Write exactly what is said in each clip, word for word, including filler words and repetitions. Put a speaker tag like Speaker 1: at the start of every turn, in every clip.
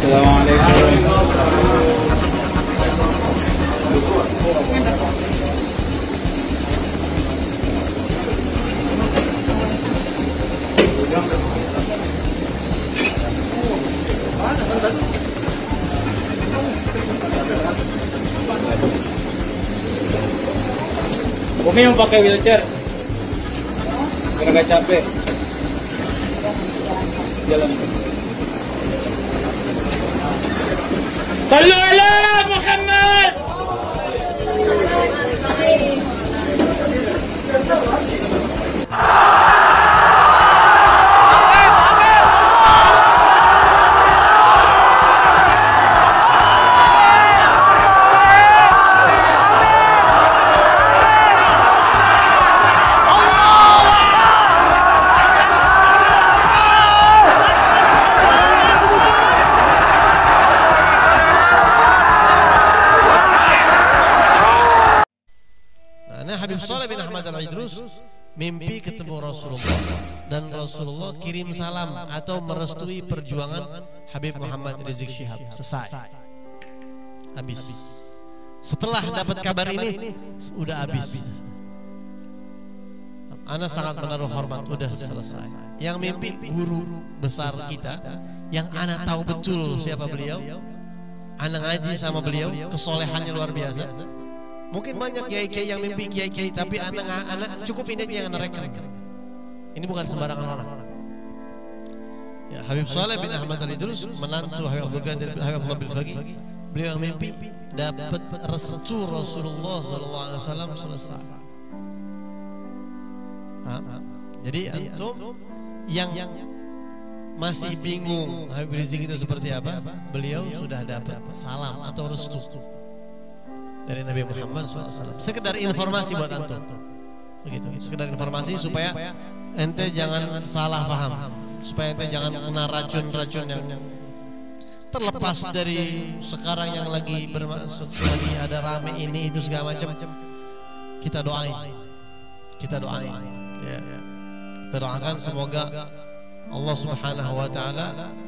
Speaker 1: Umi yang pakai wheelchair, karena gak capek jalan. Sallu ala Muhammad.
Speaker 2: Habib Shaleh bin Ahmad Al-Idrus mimpi ketemu Rasulullah dan Rasulullah kirim salam atau merestui perjuangan Habib Muhammad Rizik Syihab. Selesai, habis. Setelah dapat kabar ini udah habis. Ana sangat menaruh hormat, udah selesai. Yang mimpi guru besar kita yang ana tahu betul siapa beliau. Ana ngaji sama beliau, kesolehannya luar biasa. Mungkin banyak kiai-kiai yang mimpi kiai-kiai, tapi anak-anak cukup ini aja yang anak rekam. Ini bukan sembarangan orang. Ya, Habib Shaleh bin Ahmad Al-Idrus menantu Habib Abdul Qadir bin Habib Abdul Faqih, beliau yang mimpi dapat restu Rasulullah sallallahu alaihi wasallam selesai. Ha? Jadi antum yang masih bingung Habib Rizik itu seperti apa, beliau sudah dapat salam atau restu dari Nabi Muhammad shallallahu alaihi wasallam. Sekedar informasi buat antum, begitu. Sekedar informasi supaya ente jangan salah paham, supaya ente jangan kena racun-racun yang terlepas dari sekarang yang lagi bermaksud lagi ada rame ini itu segala macam. Kita doain, kita doain, ya. Kita doakan semoga Allah Subhanahu Wa Taala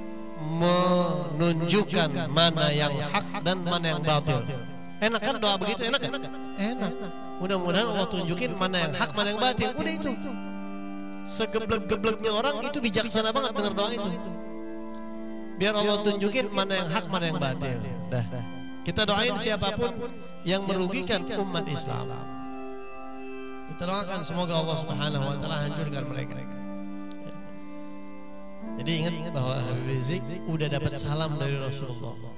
Speaker 2: menunjukkan mana yang hak dan mana yang batil. Enak kan doa begitu, enak kan? Enak. Mudah-mudahan Allah tunjukin mana yang hak, mana yang batil. Udah itu. Segeblek-gebleknya orang itu bijaksana banget bener doa itu. Biar Allah tunjukin mana yang hak, mana yang batil. Dah. Kita doain siapapun yang merugikan umat Islam. Kita doakan semoga Allah Subhanahu Wa Taala hancurkan mereka. Jadi ingat bahwa Habib Rizik udah dapat salam dari Rasulullah.